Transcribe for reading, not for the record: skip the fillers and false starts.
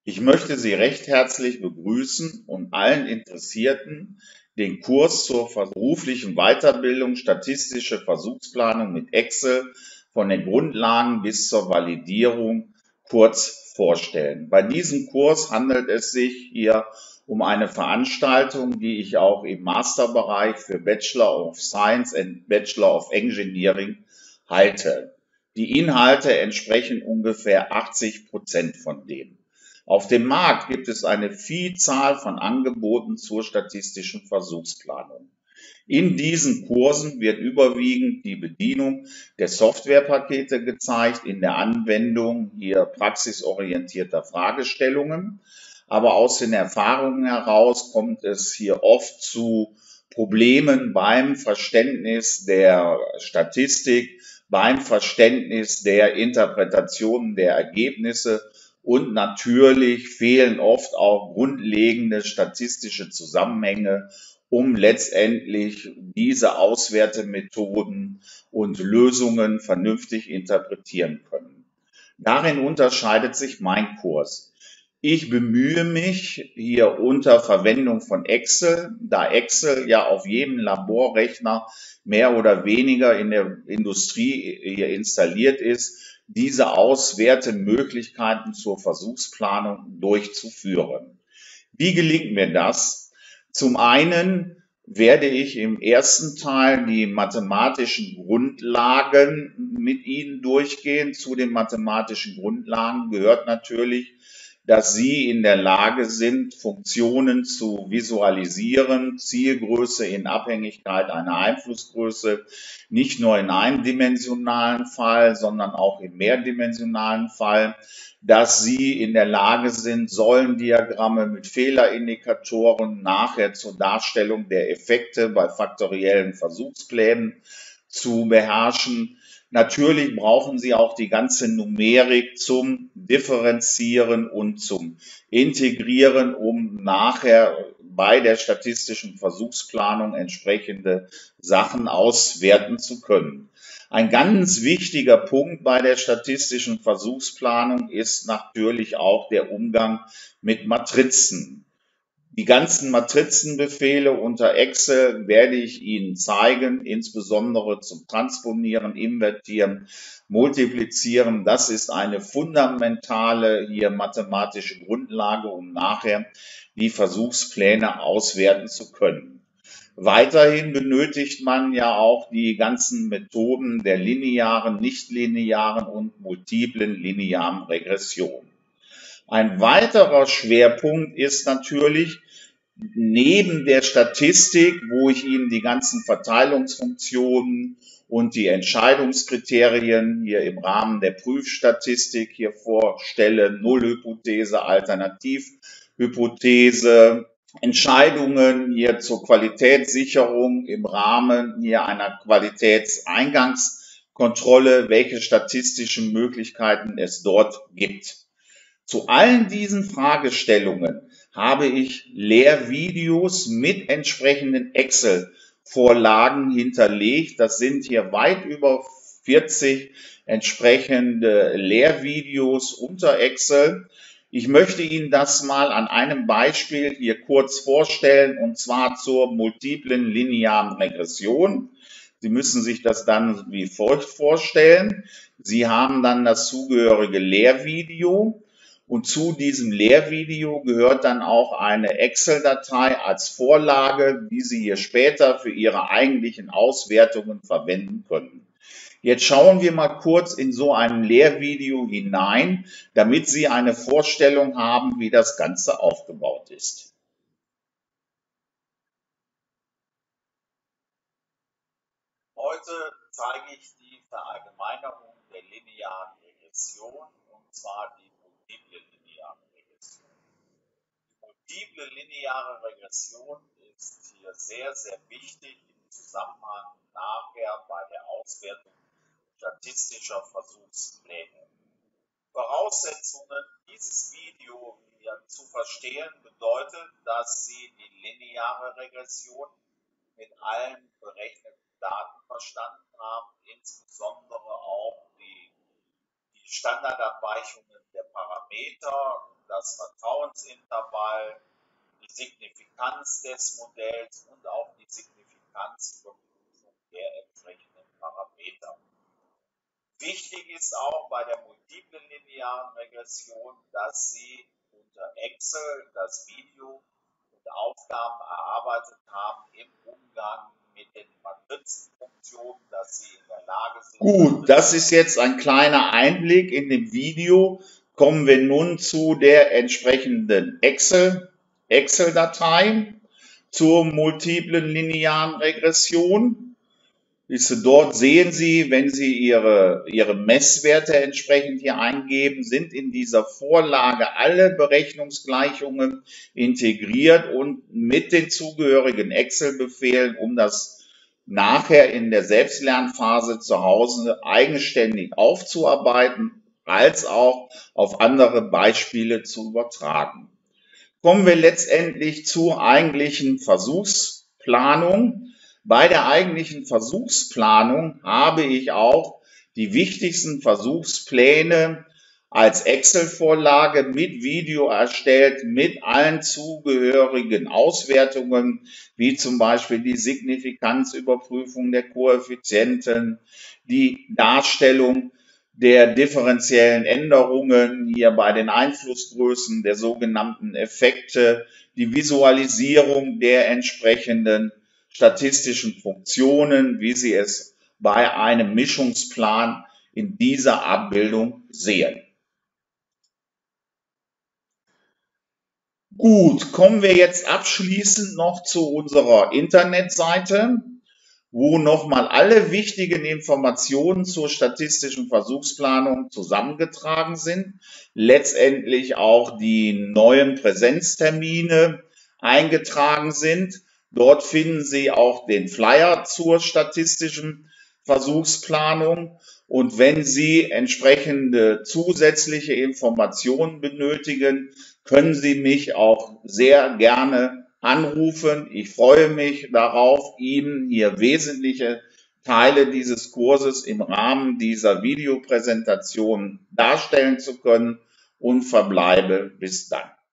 Ich möchte Sie recht herzlich begrüßen und allen Interessierten den Kurs zur beruflichen Weiterbildung Statistische Versuchsplanung mit Excel von den Grundlagen bis zur Validierung kurz vorstellen. Bei diesem Kurs handelt es sich hier um eine Veranstaltung, die ich auch im Masterbereich für Bachelor of Science and Bachelor of Engineering halte. Die Inhalte entsprechen ungefähr 80% von dem. Auf dem Markt gibt es eine Vielzahl von Angeboten zur statistischen Versuchsplanung. In diesen Kursen wird überwiegend die Bedienung der Softwarepakete gezeigt, in der Anwendung hier praxisorientierter Fragestellungen. Aber aus den Erfahrungen heraus kommt es hier oft zu Problemen beim Verständnis der Statistik, beim Verständnis der Interpretationen der Ergebnisse und natürlich fehlen oft auch grundlegende statistische Zusammenhänge, um letztendlich diese Auswertemethoden und Lösungen vernünftig interpretieren können. Darin unterscheidet sich mein Kurs. Ich bemühe mich hier unter Verwendung von Excel, da Excel ja auf jedem Laborrechner mehr oder weniger in der Industrie hier installiert ist, diese Auswertemöglichkeiten zur Versuchsplanung durchzuführen. Wie gelingt mir das? Zum einen werde ich im ersten Teil die mathematischen Grundlagen mit Ihnen durchgehen. Zu den mathematischen Grundlagen gehört natürlich, dass Sie in der Lage sind, Funktionen zu visualisieren, Zielgröße in Abhängigkeit einer Einflussgröße, nicht nur in eindimensionalen Fall, sondern auch im mehrdimensionalen Fall, dass Sie in der Lage sind, Säulendiagramme mit Fehlerindikatoren nachher zur Darstellung der Effekte bei faktoriellen Versuchsplänen zu beherrschen. Natürlich brauchen Sie auch die ganze Numerik zum Differenzieren und zum Integrieren, um nachher bei der statistischen Versuchsplanung entsprechende Sachen auswerten zu können. Ein ganz wichtiger Punkt bei der statistischen Versuchsplanung ist natürlich auch der Umgang mit Matrizen. Die ganzen Matrizenbefehle unter Excel werde ich Ihnen zeigen, insbesondere zum Transponieren, Invertieren, Multiplizieren. Das ist eine fundamentale hier mathematische Grundlage, um nachher die Versuchspläne auswerten zu können. Weiterhin benötigt man ja auch die ganzen Methoden der linearen, nichtlinearen und multiplen linearen Regression. Ein weiterer Schwerpunkt ist natürlich neben der Statistik, wo ich Ihnen die ganzen Verteilungsfunktionen und die Entscheidungskriterien hier im Rahmen der Prüfstatistik hier vorstelle, Nullhypothese, Alternativhypothese, Entscheidungen hier zur Qualitätssicherung im Rahmen hier einer Qualitätseingangskontrolle, welche statistischen Möglichkeiten es dort gibt. Zu allen diesen Fragestellungen habe ich Lehrvideos mit entsprechenden Excel-Vorlagen hinterlegt. Das sind hier weit über 40 entsprechende Lehrvideos unter Excel. Ich möchte Ihnen das mal an einem Beispiel hier kurz vorstellen, und zwar zur multiplen linearen Regression. Sie müssen sich das dann wie folgt vorstellen. Sie haben dann das zugehörige Lehrvideo. Und zu diesem Lehrvideo gehört dann auch eine Excel-Datei als Vorlage, die Sie hier später für Ihre eigentlichen Auswertungen verwenden können. Jetzt schauen wir mal kurz in so ein Lehrvideo hinein, damit Sie eine Vorstellung haben, wie das Ganze aufgebaut ist. Heute zeige ich die Verallgemeinerung der linearen Regression, und zwar die multiple lineare Regression. Die multiple lineare Regression ist hier sehr, sehr wichtig im Zusammenhang nachher bei der Auswertung statistischer Versuchspläne. Voraussetzungen dieses Video hier zu verstehen bedeutet, dass Sie die lineare Regression mit allen berechneten Daten verstanden haben, insbesondere auch die Standardabweichungen der Parameter, das Vertrauensintervall, die Signifikanz des Modells und auch die Signifikanzüberprüfung der entsprechenden Parameter. Wichtig ist auch bei der multiplen linearen Regression, dass Sie unter Excel das Video und Aufgaben erarbeitet haben im Umgang mit den Matrizenfunktionen, dass Sie in der Lage sind. Gut, das ist jetzt ein kleiner Einblick in dem Video. Kommen wir nun zu der entsprechenden Excel-Datei zur multiplen linearen Regression. Dort sehen Sie, wenn Sie Ihre Messwerte entsprechend hier eingeben, sind in dieser Vorlage alle Berechnungsgleichungen integriert und mit den zugehörigen Excel-Befehlen, um das nachher in der Selbstlernphase zu Hause eigenständig aufzuarbeiten, als auch auf andere Beispiele zu übertragen. Kommen wir letztendlich zur eigentlichen Versuchsplanung. Bei der eigentlichen Versuchsplanung habe ich auch die wichtigsten Versuchspläne als Excel-Vorlage mit Video erstellt, mit allen zugehörigen Auswertungen, wie zum Beispiel die Signifikanzüberprüfung der Koeffizienten, die Darstellung der differenziellen Änderungen hier bei den Einflussgrößen, der sogenannten Effekte, die Visualisierung der entsprechenden statistischen Funktionen, wie Sie es bei einem Mischungsplan in dieser Abbildung sehen. Gut, kommen wir jetzt abschließend noch zu unserer Internetseite, wo nochmal alle wichtigen Informationen zur statistischen Versuchsplanung zusammengetragen sind, letztendlich auch die neuen Präsenztermine eingetragen sind. Dort finden Sie auch den Flyer zur statistischen Versuchsplanung. Und wenn Sie entsprechende zusätzliche Informationen benötigen, können Sie mich auch sehr gerne anrufen. Ich freue mich darauf, Ihnen hier wesentliche Teile dieses Kurses im Rahmen dieser Videopräsentation darstellen zu können und verbleibe bis dann.